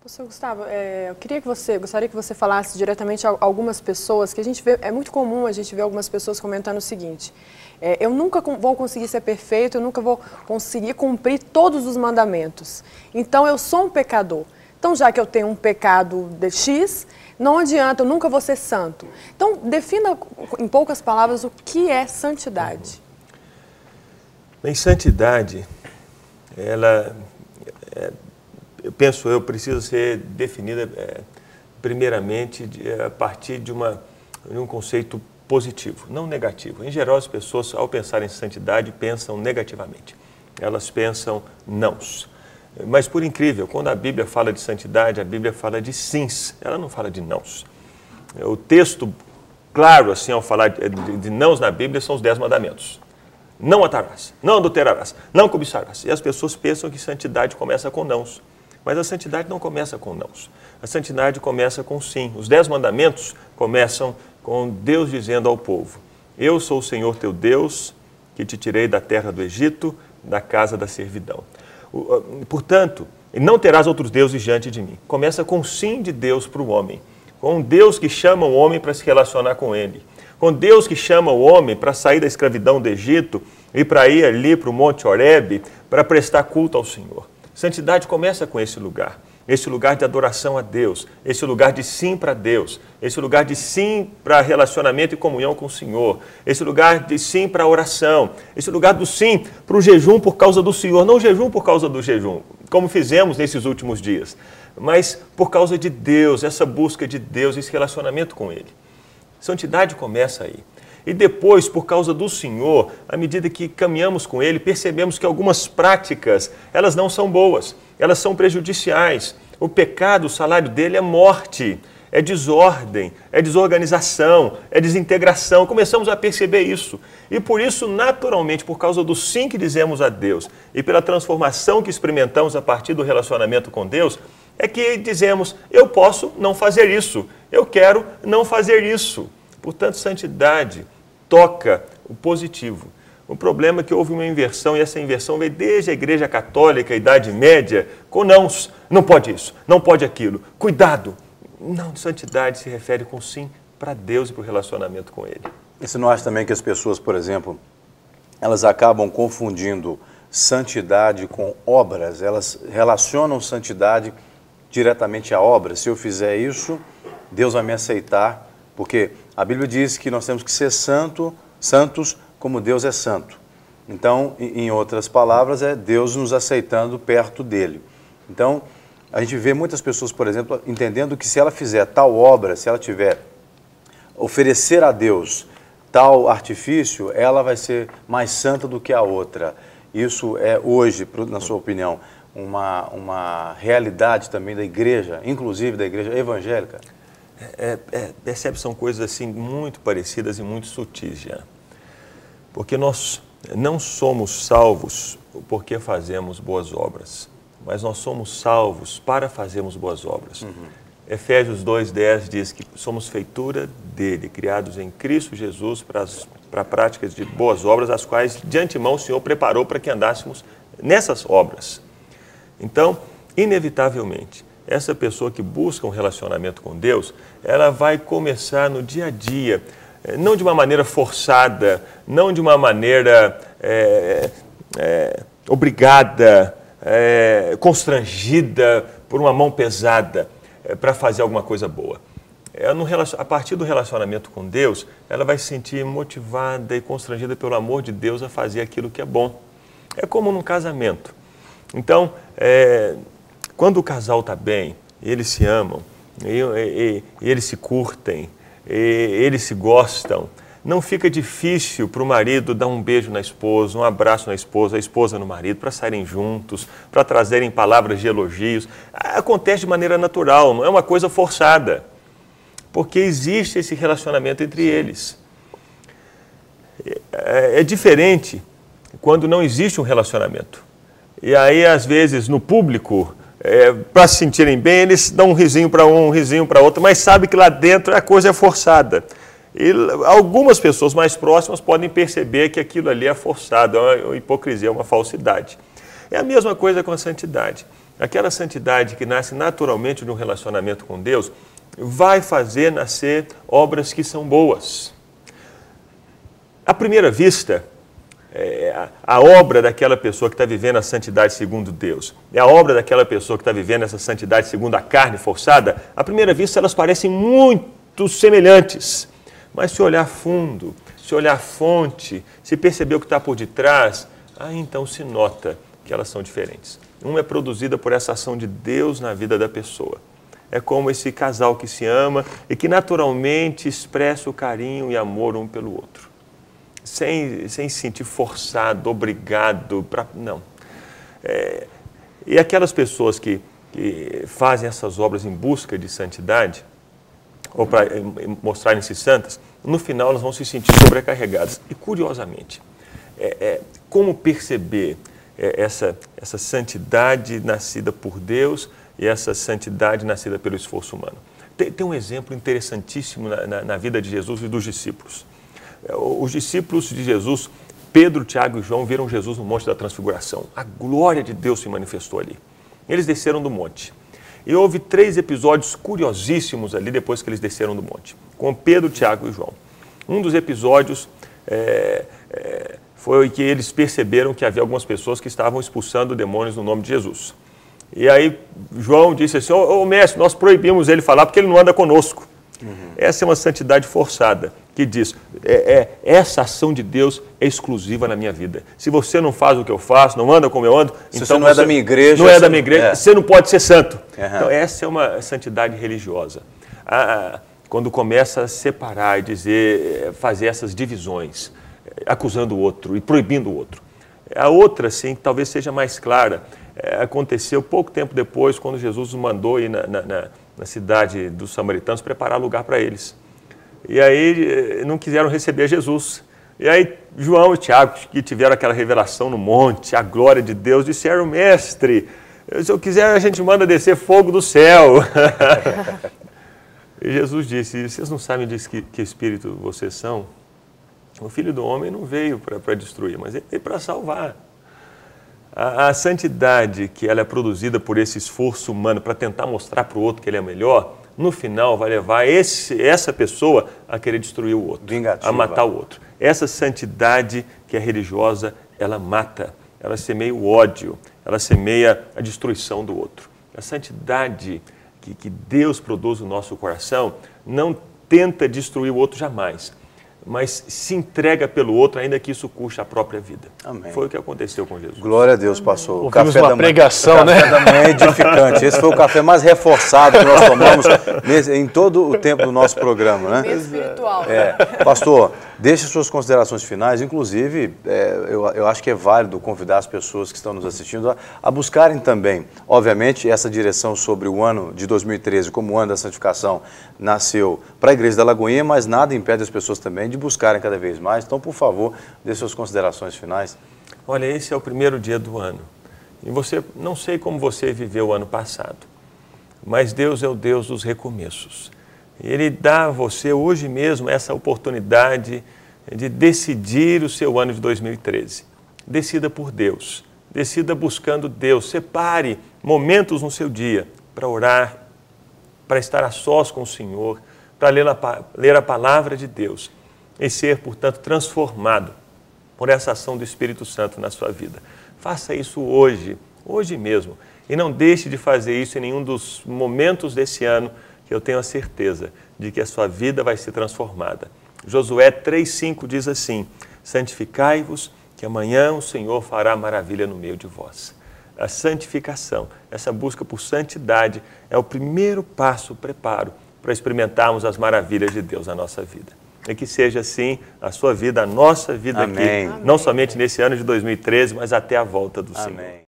Professor Gustavo, gostaria que você falasse diretamente a algumas pessoas, que a gente vê, é muito comum a gente ver algumas pessoas comentando o seguinte: eu nunca vou conseguir ser perfeito, eu nunca vou conseguir cumprir todos os mandamentos. Então eu sou um pecador. Então, já que eu tenho um pecado de X, não adianta, eu nunca vou ser santo. Então, defina em poucas palavras o que é santidade. Bem, santidade, eu precisa ser definida primeiramente a partir de um conceito positivo, não negativo. Em geral, as pessoas, ao pensar em santidade, pensam negativamente. Elas pensam nãos. Mas, por incrível, quando a Bíblia fala de santidade, a Bíblia fala de sims, ela não fala de nãos. O texto, claro, assim, ao falar de nãos na Bíblia, são os 10 mandamentos. Não matarás, não adulterarás, não cobiçarás. E as pessoas pensam que santidade começa com nãos. Mas a santidade não começa com nãos. A santidade começa com sim. Os 10 mandamentos começam com Deus dizendo ao povo: eu sou o Senhor teu Deus, que te tirei da terra do Egito, da casa da servidão. Portanto, não terás outros deuses diante de mim. Começa com o sim de Deus para o homem. Com Deus que chama o homem para se relacionar com ele. Com Deus que chama o homem para sair da escravidão do Egito e para ir ali para o Monte Horebe para prestar culto ao Senhor. Santidade começa com esse lugar de adoração a Deus, esse lugar de sim para Deus, esse lugar de sim para relacionamento e comunhão com o Senhor, esse lugar de sim para a oração, esse lugar do sim para o jejum por causa do Senhor, não o jejum por causa do jejum, como fizemos nesses últimos dias, mas por causa de Deus, essa busca de Deus, esse relacionamento com Ele. Santidade começa aí. E depois, por causa do Senhor, à medida que caminhamos com Ele, percebemos que algumas práticas, elas não são boas, elas são prejudiciais. O pecado, o salário dele é morte, é desordem, é desorganização, é desintegração. Começamos a perceber isso. E por isso, naturalmente, por causa do sim que dizemos a Deus e pela transformação que experimentamos a partir do relacionamento com Deus, é que dizemos: eu posso não fazer isso, eu quero não fazer isso. Portanto, santidade toca o positivo. O problema é que houve uma inversão, e essa inversão veio desde a Igreja Católica, a Idade Média, com nãos. Não pode isso, não pode aquilo, cuidado. Não, santidade se refere com sim para Deus e para o relacionamento com Ele. E você não acha também que as pessoas, por exemplo, elas acabam confundindo santidade com obras? Elas relacionam santidade diretamente a obras. Se eu fizer isso, Deus vai me aceitar, porque a Bíblia diz que nós temos que ser santos como Deus é santo. Então, em outras palavras, é Deus nos aceitando perto dele. Então, a gente vê muitas pessoas, por exemplo, entendendo que se ela fizer tal obra, se ela tiver oferecer a Deus tal artifício, ela vai ser mais santa do que a outra. Isso é hoje, na sua opinião, uma realidade também da igreja, inclusive da igreja evangélica? Percebe, são coisas assim muito parecidas e muito sutis já. Porque nós não somos salvos porque fazemos boas obras, mas nós somos salvos para fazermos boas obras. Uhum. Efésios 2:10 diz que somos feitura dele, criados em Cristo Jesus para práticas de boas obras, as quais de antemão o Senhor preparou para que andássemos nessas obras. Então, inevitavelmente, essa pessoa que busca um relacionamento com Deus, ela vai começar no dia a dia, não de uma maneira forçada, não de uma maneira obrigada, constrangida por uma mão pesada para fazer alguma coisa boa. A partir do relacionamento com Deus, ela vai se sentir motivada e constrangida pelo amor de Deus a fazer aquilo que é bom. É como num casamento. Então, quando o casal está bem, eles se amam, eles se curtem, eles se gostam, não fica difícil para o marido dar um beijo na esposa, um abraço na esposa, a esposa no marido, para saírem juntos, para trazerem palavras de elogios. Acontece de maneira natural, não é uma coisa forçada, porque existe esse relacionamento entre eles. É diferente quando não existe um relacionamento. E aí, às vezes, no público, para se sentirem bem, eles dão um risinho para um risinho para outro, mas sabe que lá dentro a coisa é forçada. E algumas pessoas mais próximas podem perceber que aquilo ali é forçado, é uma hipocrisia, é uma falsidade. É a mesma coisa com a santidade. aquela santidade que nasce naturalmente de um relacionamento com Deus, vai fazer nascer obras que são boas. À primeira vista, a obra daquela pessoa que está vivendo a santidade segundo Deus, é a obra daquela pessoa que está vivendo essa santidade segundo a carne forçada, à primeira vista elas parecem muito semelhantes. Mas se olhar fundo, se olhar fonte, se perceber o que está por detrás, aí então se nota que elas são diferentes. Uma é produzida por essa ação de Deus na vida da pessoa. É como esse casal que se ama e que naturalmente expressa o carinho e amor um pelo outro. Sem se sentir forçado, obrigado, não. E aquelas pessoas que fazem essas obras em busca de santidade, ou para mostrarem-se santas, no final elas vão se sentir sobrecarregadas. E curiosamente, como perceber essa santidade nascida por Deus e essa santidade nascida pelo esforço humano? Tem um exemplo interessantíssimo na vida de Jesus e dos discípulos. Os discípulos de Jesus, Pedro, Tiago e João, viram Jesus no Monte da Transfiguração. A glória de Deus se manifestou ali. Eles desceram do monte. E houve 3 episódios curiosíssimos ali depois que eles desceram do monte, com Pedro, Tiago e João. Um dos episódios foi que eles perceberam que havia algumas pessoas que estavam expulsando demônios no nome de Jesus. E aí João disse assim, ô mestre, nós proibimos ele falar porque ele não anda conosco. Essa é uma santidade forçada, que diz, essa ação de Deus é exclusiva na minha vida. Se você não faz o que eu faço, não anda como eu ando, se então você não é da minha igreja, não é da minha igreja, você não pode ser santo. Então essa é uma santidade religiosa. Quando começa a separar e dizer, fazer essas divisões, acusando o outro e proibindo o outro. A outra, sim, que talvez seja mais clara, aconteceu pouco tempo depois, quando Jesus mandou ir na cidade dos samaritanos preparar lugar para eles. E aí não quiseram receber Jesus. E aí João e Tiago, que tiveram aquela revelação no monte, a glória de Deus, disseram, mestre, se eu quiser a gente manda descer fogo do céu. E Jesus disse, vocês não sabem de que espírito vocês são? O Filho do Homem não veio para destruir, mas ele veio para salvar. A santidade que ela é produzida por esse esforço humano para tentar mostrar para o outro que ele é melhor, no final vai levar essa pessoa a querer destruir o outro, vingativa, a matar o outro. Essa santidade que é religiosa, ela mata, ela semeia o ódio, ela semeia a destruição do outro. A santidade que Deus produz no nosso coração não tenta destruir o outro jamais, mas se entrega pelo outro, ainda que isso custe a própria vida. Amém. Foi o que aconteceu com Jesus. Glória a Deus, pastor. O café da pregação, manhã, né? O café da manhã é edificante. Esse foi o café mais reforçado que nós tomamos em todo o tempo do nosso programa, né? Meio espiritual. Pastor, deixe suas considerações finais. Inclusive, eu acho que é válido convidar as pessoas que estão nos assistindo a buscarem também. Obviamente, essa direção sobre o ano de 2013, como o ano da santificação, nasceu para a Igreja da Lagoinha, mas nada impede as pessoas também de buscarem cada vez mais. Então, por favor, dê suas considerações finais. Olha, esse é o primeiro dia do ano. E não sei como você viveu o ano passado, mas Deus é o Deus dos recomeços. Ele dá a você hoje mesmo essa oportunidade de decidir o seu ano de 2013. Decida por Deus, decida buscando Deus. Separe momentos no seu dia para orar, para estar a sós com o Senhor, para ler a palavra de Deus e ser, portanto, transformado por essa ação do Espírito Santo na sua vida. Faça isso hoje mesmo, e não deixe de fazer isso em nenhum dos momentos desse ano, que eu tenho a certeza de que a sua vida vai ser transformada. Josué 3,5 diz assim, santificai-vos, que amanhã o Senhor fará maravilha no meio de vós. A santificação, essa busca por santidade, é o primeiro passo, o preparo, para experimentarmos as maravilhas de Deus na nossa vida. E que seja assim a sua vida, a nossa vida. Amém. Aqui, não somente nesse ano de 2013, mas até a volta do Senhor.